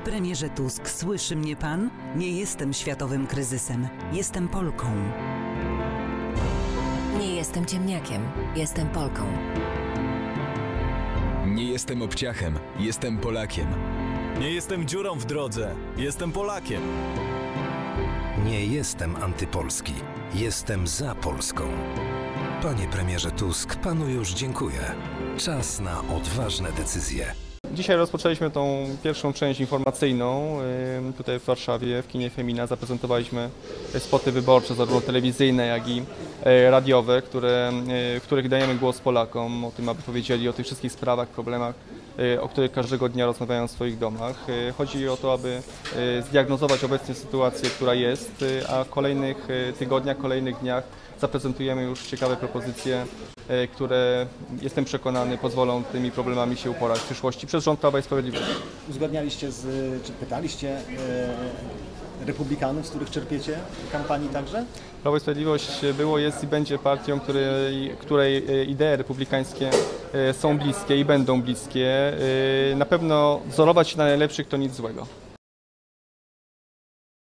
premierze Tusk, słyszy mnie pan? Nie jestem światowym kryzysem. Jestem Polką. Nie jestem ciemniakiem. Jestem Polką. Nie jestem obciachem. Jestem Polakiem. Nie jestem dziurą w drodze. Jestem Polakiem. Nie jestem antypolski. Jestem za Polską. Panie premierze Tusk, panu już dziękuję. Czas na odważne decyzje. Dzisiaj rozpoczęliśmy tą pierwszą część informacyjną tutaj w Warszawie, w kinie Femina. Zaprezentowaliśmy spoty wyborcze, zarówno telewizyjne, jak i radiowe, w których dajemy głos Polakom, o tym, aby powiedzieli o tych wszystkich sprawach, problemach, o których każdego dnia rozmawiają w swoich domach. Chodzi o to, aby zdiagnozować obecnie sytuację, która jest, a w kolejnych tygodniach, kolejnych dniach zaprezentujemy już ciekawe propozycje, które, jestem przekonany, pozwolą tymi problemami się uporać w przyszłości przez rząd Prawa i Sprawiedliwości. Uzgadnialiście czy pytaliście republikanów, z których czerpiecie kampanii także? Prawo i Sprawiedliwość było, jest i będzie partią, której idee republikańskie są bliskie i będą bliskie. Na pewno wzorować się na najlepszych to nic złego.